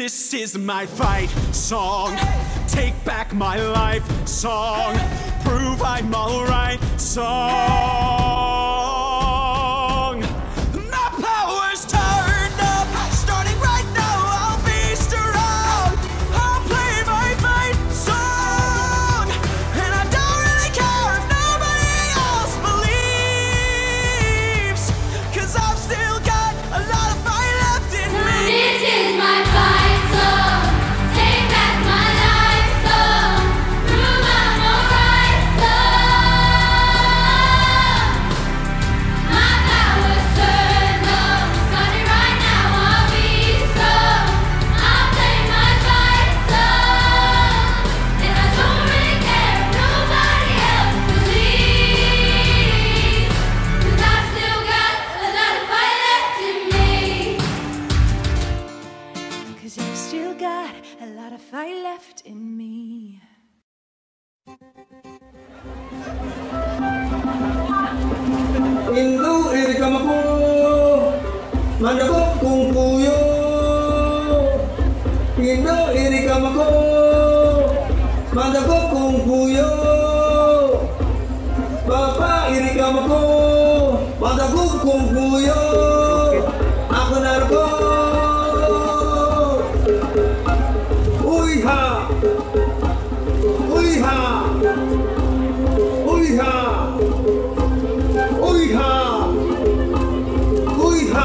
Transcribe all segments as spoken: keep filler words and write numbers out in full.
This is my fight song. Take back my life song. Prove I'm alright song. My power's turned up. Starting right now, I'll be strong. I'll play my fight song. And I don't really care if nobody else believes, 'cause I've still got a lot of fight left in me. This is my fight song. Take back my life song. Prove I'm alright song. My power's turned on. Starting right now, I'll be strong. I'll play my fight song. And I don't really care if nobody else believes, 'cause I've still got a lot of fight left in me. Cause I've still got a lot of fight left in me. Indo irikamaku mandako kumpuyo. Indo irikamaku mandako kumpuyo. Papa irikamaku mandako kumpuyo. Aku narko. Uiha, uiha, uiha. Uiha, uiha.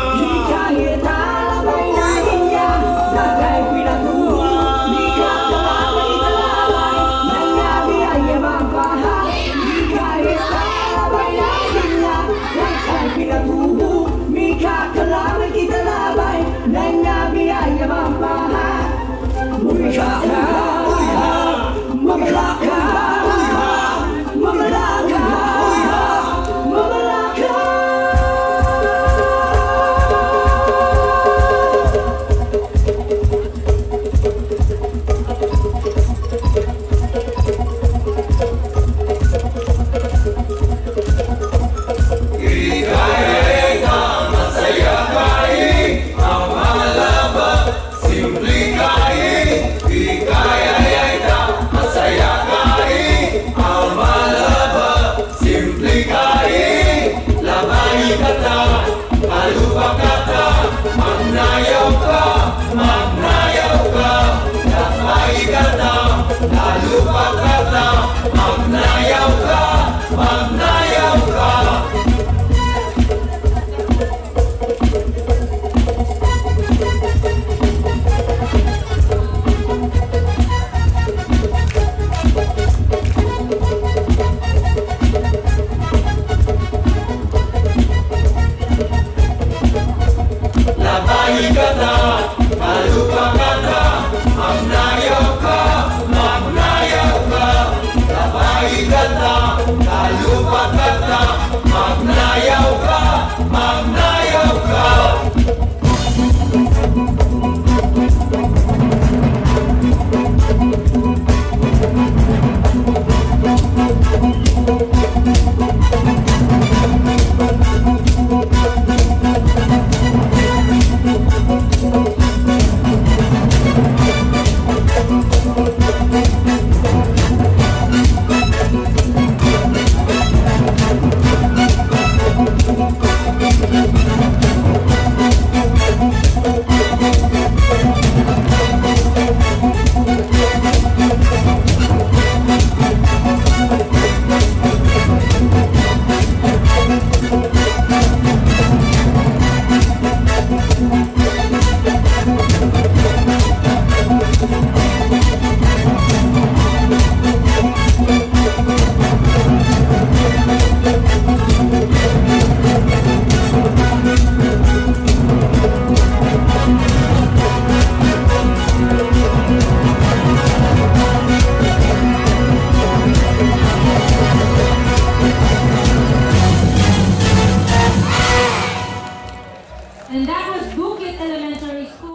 And that was Duquit Elementary School.